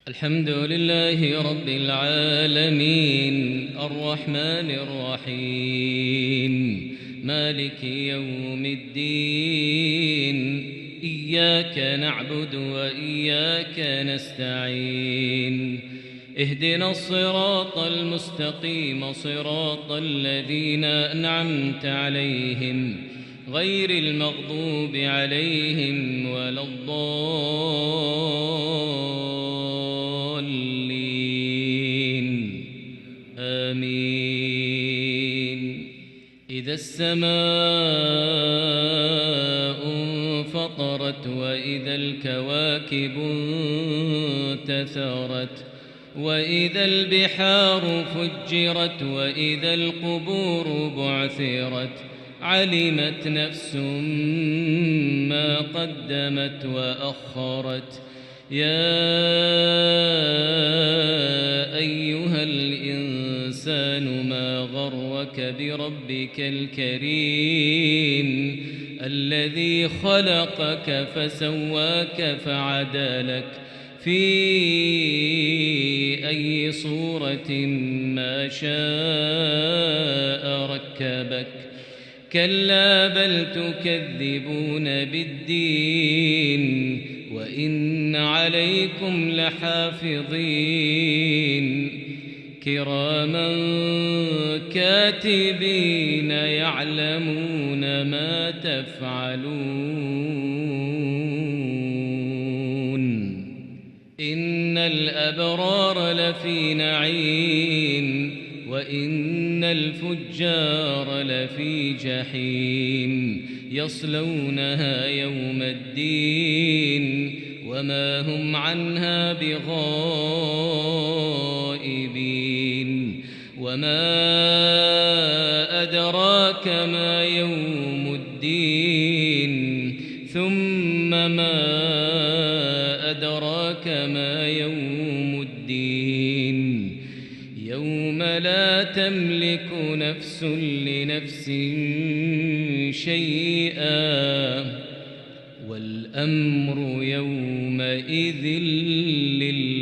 الحمد لله رب العالمين الرحمن الرحيم مالك يوم الدين إياك نعبد وإياك نستعين اهدنا الصراط المستقيم صراط الذين أنعمت عليهم غير المغضوب عليهم ولا الضالين آمين. إذا السماء انفطرت وإذا الكواكب انتثرت وإذا البحار فجرت وإذا القبور بعثرت علمت نفس ما قدمت وأخرت. يا أيها الإنسان ما غرك بربك الكريم الذي خلقك فسواك فعدلك في أي صورة ما شاء ركبك. كلا بل تكذبون بالدين وإن عليكم لحافظين كراما كاتبين يعلمون ما تفعلون. إن الأبرار لفي نعيم وإن الفجار لفي جحيم يصلونها يوم الدين وما هم عنها بغائبين. وما أدراك ما يوم الدين ثم ما أدراك ما يوم الدين يوم لا تملك نفس لنفس شيئا والأمر يومئذ لله.